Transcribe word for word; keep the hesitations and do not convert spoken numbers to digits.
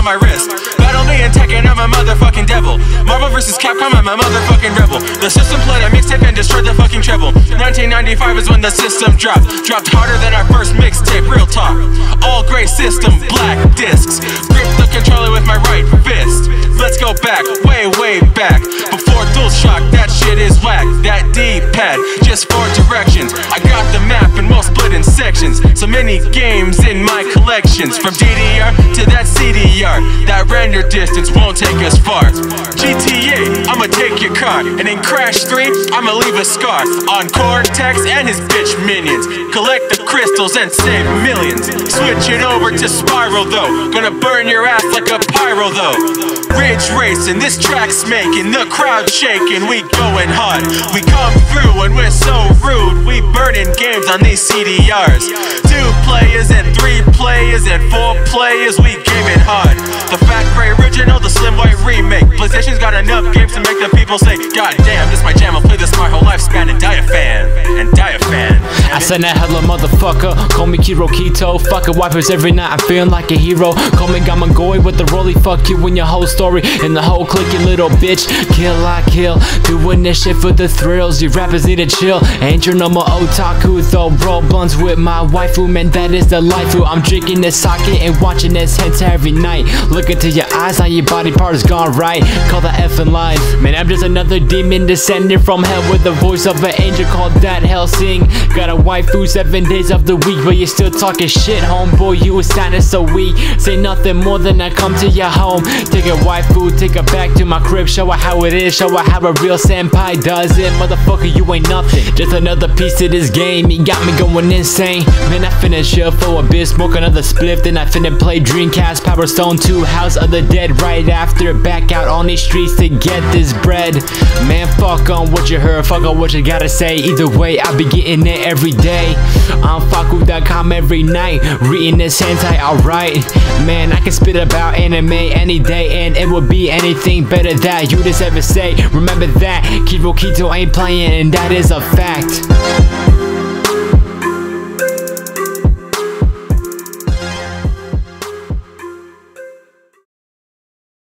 my wrist. Battle me in Tekken, I'm a motherfucking devil. Marvel versus Capcom, I'm a motherfucking rebel. The system played a mixtape and destroyed the fucking treble. nineteen ninety-five is when the system dropped. Dropped harder than our first mixtape, real talk. All gray system, black discs. Grip the controller with my right fist. Let's go back, way, way back. Before DualShock, that shit is whack. That D-pad, just four directions. I got the map and we'll split in sections. So many games in my collections. From D D R to that C D R. That render distance won't take us far. G T A, I'ma take your car. And in Crash three, I'ma leave a scar on Cortex and his bitch minions. Collect the crystals and save millions. Switch it over to Spiral though. Gonna burn your ass like a pyro though. Ridge racing, this track's making the crowd shaking. We going hard, we come through and we're so rude. We burning games on these C D Rs. Two players and three players and four players, we gaming hard. The Fat Gray original, the Slim White remake. PlayStation's got enough games to make the people say, God damn, this my jam, I'll play this my whole lifespan. And die a fan, and die a fan. I send that hella motherfucker, call me Kirokito. Fucking wipers every night, I'm feeling like a hero. Call me Gamagoi with the rolly, fuck you and your whole story. And the whole clique, you little bitch. Kill, I kill, doing this shit for the thrills. You rappers need to chill, ain't your no more otaku. Throw roll blunts with my waifu, man, that is the life. I'm drinking this sake and watching this hentai every night. Look into your eyes, now your body part is gone right. Call that effing line. Man, I'm just another demon descending from hell with the voice of an angel called that Helsing. Got a waifu seven days of the week, but you're still talking shit, homeboy. You was sounding so weak. Say nothing more than I come to your home. Take a waifu, take her back to my crib. Show her how it is, show her how a real senpai does it. Motherfucker, you ain't nothing, just another piece of this game. You got me going insane. Man, I finna chill for a bit, smoke another spliff, then I finna play Dreamcast, Power Stone two, House of the Dead right after. Back out on these streets to get this bread. Man, fuck on what you heard, fuck on what you gotta say. Either way, I be getting it every day. I'm Faku dot com every night, reading this hentai, alright. Man, I can spit about anime any day, and it would be anything better that you just ever say. Remember that Kirokito ain't playing, and that is a fact.